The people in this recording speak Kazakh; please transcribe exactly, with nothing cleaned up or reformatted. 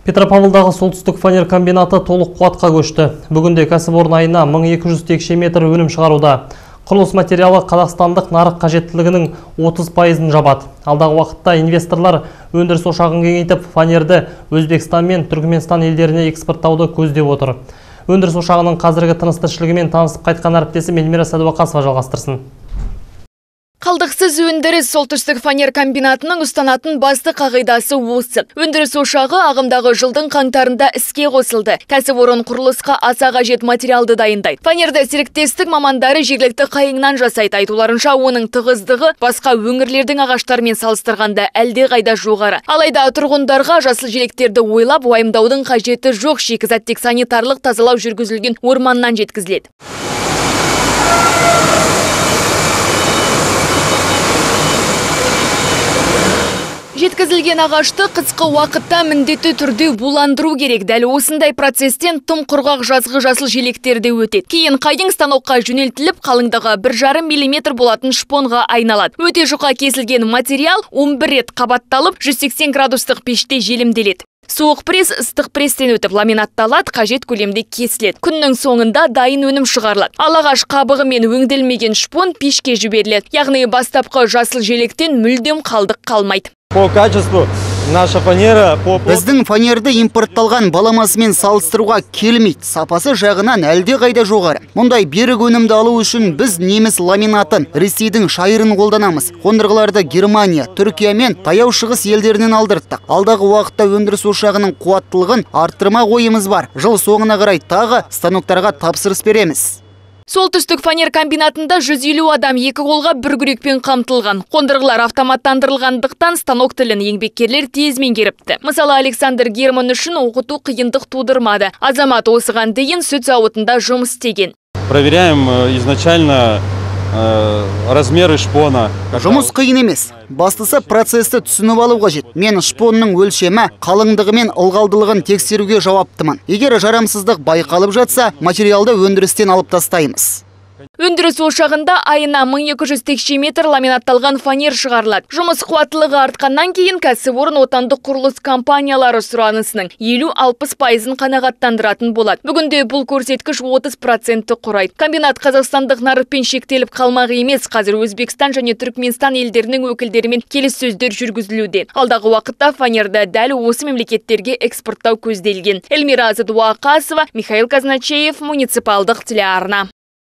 Петропавлдағы солтүстік фанер комбинаты толық қуатқа көшті. Бүгінде кәсіпорын айына мың екі жүз текше метр өнім шығаруда. Құрылыс материалы қазақстандық нарық қажеттілігінің отыз пайызын жабады. Алдағы уақытта инвесторлар өндіріс ошағын кеңейтіп, фанерді Өзбекстан мен Түркменстан елдеріне экспорттауды көздеп отыр. Өндіріс ошағының қазіргі тыныс-тіршілігімен танысып қайтқан әріптесім Эльмира Сәдуақасова жалғастырсын. Қалдықсыз өндіріс солтүстік фанер комбинатының ұстанатын басты қағидасы осы. Өндіріс ошағы ағымдағы жылдың қаңтарында іске қосылды. Кәсіпорын құрылысқа аса қажет материалды дайындайды. Фанерді серіктестік мамандары жергілікті қайыңнан жасайды. Айтуларынша, оның тығыздығы басқа өңірлердің ағаштарымен салыстырғанда әлде қайда жоғары. Алайда тұрғындарға жасыл желектерді ойлап, уайымдаудың қажеті жоқ. Шикізат тек санитарлық тазалау жүргізілген орманнан жеткізіледі. Жеткізілген ағашты қысқы уақытта міндетті түрде буландыру керек. Дәл осындай процесстен тым құрғақ жазғы жасыл желектерде өтеді. Кейін қайың станокқа жөнелтіліп, қалыңдығы бір жарым миллиметр болатын шпонға айналады. Өте жұқа кесілген материал он бір рет қабатталып, жүз сексен градустық пеште желімделеді. Суық пресс ыстық пресстен өтіп ламинатталады, қажет көлемде кесіледі. Күннің соңында дайын өнім шығарылады. Ал ағаш қабығымен өңделмеген шпон пешке жіберіледі. Яғни бастапқы жасыл желектен мүлдем қалдық қалмайды. По качеству наша фанера по Біздің фанерді импортталған баламасымен салыстыруға келмейді. Сапасы жағынан әлде қайда жоғары. Мұндай берік өнімді алу үшін біз неміс ламинатын, Ресейдің шайырын қолданамыз. Қондырғыларды Германия, Түркия мен таяу шығыс елдерінен алдырттық. Алдағы уақытта өндіріс ошағының қуаттылығын арттырма ойымыз бар. Жыл соңына қарай тағы станоктарға тапсырыс береміз. Солтүстік фанер комбинатында жүз елу адам екі қолға бір күрекпен қамтылған. Қондырғылар автоматтандырылғандықтан станок тілін еңбеккерлер тез меңгеріпті. Мысалы, Александр Герман үшін оқыту қиындық тудырмады. Азамат осыған дейін сүт зауытында жұмыс істеген. Проверяем изначально размеры шпона. Жұмыс қиын емес. Бастысы процесті түсініп алу қажет. Мен шпонның өлшемі, қалыңдығы мен ылғалдылығын тексеруге жауаптымын. Егер жарамсыздық байқалып жатса, материалды өндірістен алып тастаймыз. Өндіріс ошағында айына мың екі жүз текше метр ламинатталған фанер шығарылады. Жұмыс қуаттылығы артқаннан кейін кәсіпорын отандық құрылыс компаниялары сұранысының елу алпыс пайызын қанағаттандыратын болады. Бүгінде бұл көрсеткіш отыз процентті құрайды. Комбинат қазақстандық нарықпен шектеліп қалмақ емес. Қазір Өзбекстан және Түркменстан елдерінің өкілдерімен келіссөздер жүргізілуде. Алдағы уақытта фанерді дәл осы мемлекеттерге экспорттау көзделген. Эльмира Сәдуақасова, Михаил Казначеев, муниципалдық телеарна.